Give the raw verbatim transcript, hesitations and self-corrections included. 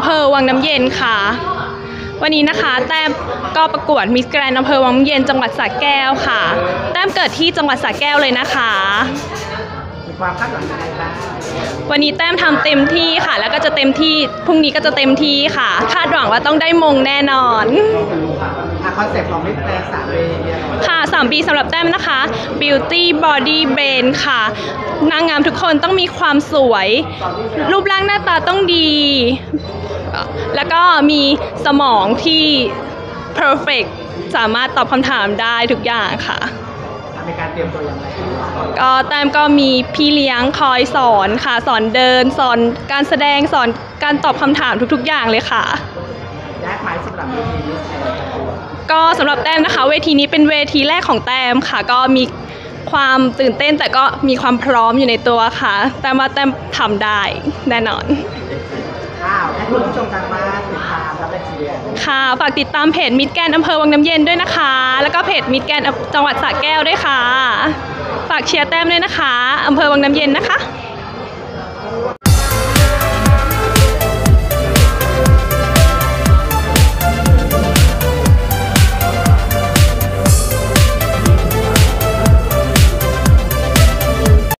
ภอวังน้ำเย็นค่ะวันนี้นะคะแต้มก็ประกวดมิสแกรนด์อำเภอวังน้ำเย็นจังหวัดสระแก้วค่ะแต้มเกิดที่จังหวัดสระแก้วเลยนะคะมีความคาดหวังอะไรบ้างวันนี้แต้มทำเต็มที่ค่ะแล้วก็จะเต็มที่พรุ่งนี้ก็จะเต็มที่ค่ะคาดหวังว่าต้องได้มงแน่นอนคอนเซ็ปต์ของมิสแกรนด์สามปีค่ะสามปีสำหรับแต้มนะคะ Beauty Body Brain ค่ะนางงามทุกคนต้องมีความสวยรูปร่างหน้าตาต้องดีแล้วก็มีสมองที่ perfect สามารถตอบคำถามได้ทุกอย่างค่ะในการเตรียมตัวอย่างไรก็แต้มก็มีพี่เลี้ยงคอยสอนค่ะสอนเดินสอนการแสดงสอนการตอบคำถามทุกๆอย่างเลยค่ะยากไหมสำหรับเวทีมิสแกรนด์ก็สำหรับแต้มนะคะเวทีนี้เป็นเวทีแรกของแต้มค่ะก็มีความตื่นเต้นแต่ก็มีความพร้อมอยู่ในตัวค่ะแต่ว่าแต้มทำได้แน่นอนค่ะให้คุณผู้ชมทางบ้านติดตามและเชียร์ค่ะฝากติดตามเพจมิสแกรนด์อำเภอวังน้ำเย็นด้วยนะคะแล้วก็เพจมิสแกรนด์จังหวัดสระแก้วด้วยค่ะฝากเชียร์แต้มด้วยนะคะอำเภอวังน้ำเย็นนะคะ